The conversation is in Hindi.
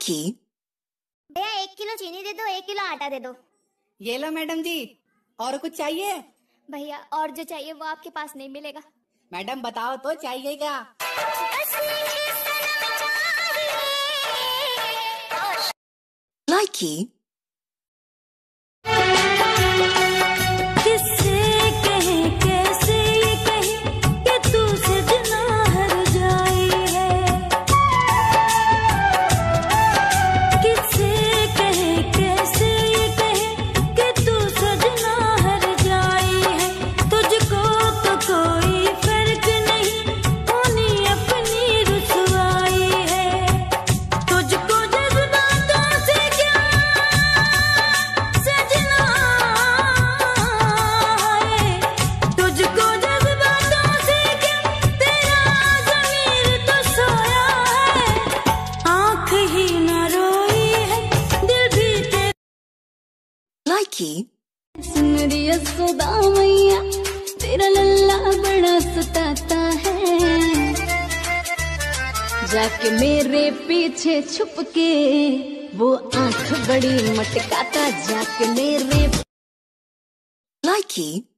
लाइकी। भैया 1 किलो चीनी दे दो, 1 किलो आटा दे दो। ये लो मैडम जी। और कुछ चाहिए? भैया और जो चाहिए वो आपके पास नहीं मिलेगा। मैडम बताओ तो चाहिए क्या? लाइकी। सुन रिया सुदा मैया, तेरा लल्ला बड़ा सताता है। जाके मेरे पीछे छुप के वो आंख बड़ी मटकाता, जाके मेरे लाइकी।